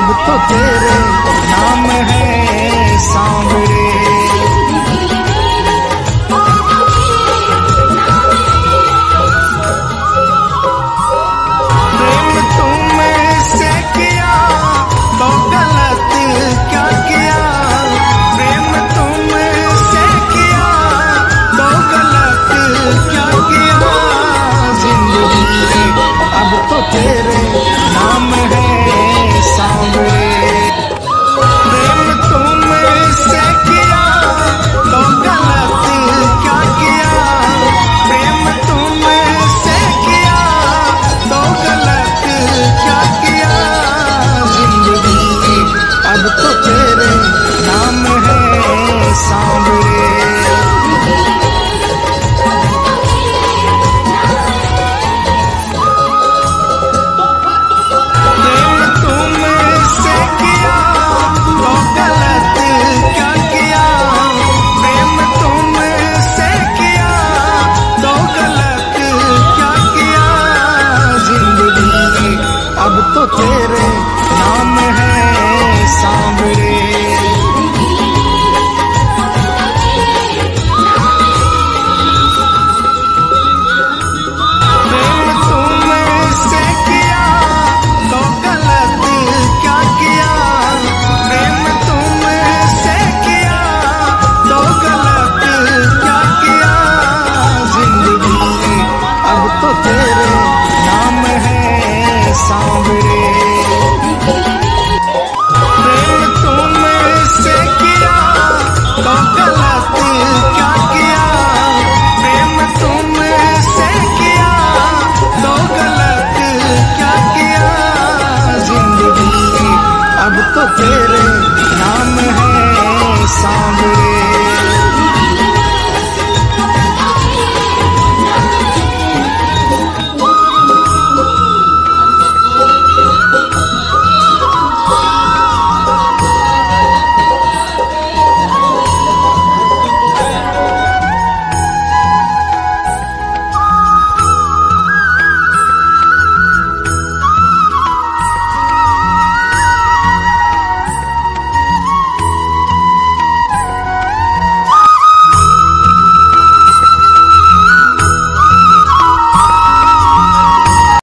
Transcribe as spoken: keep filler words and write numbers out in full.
अब तो तेरे नाम है सांवरे। प्रेम तुमसे किया तो गलत क्या किया, प्रेम तुमसे किया तो गलत क्या किया। जिंदगी अब तो तेरे नाम है सांवरे। प्रेम तुमसे किया तो गलत क्या किया, प्रेम तुमसे किया तो गलत क्या किया। जिंदगी अब तो तेरे नाम है सांवरे। अब तो तेरे नाम है सांवरे। प्रेम तुमसे किया तो गलत क्या किया, प्रेम तुमसे किया तो गलत क्या किया। जिंदगी अब तो तेरे नाम है सांवरे। प्रेम तुमसे किया तो गलत क्या किया, प्रेम तुमसे किया तो गलत क्या किया। जिंदगी अब तो तेरे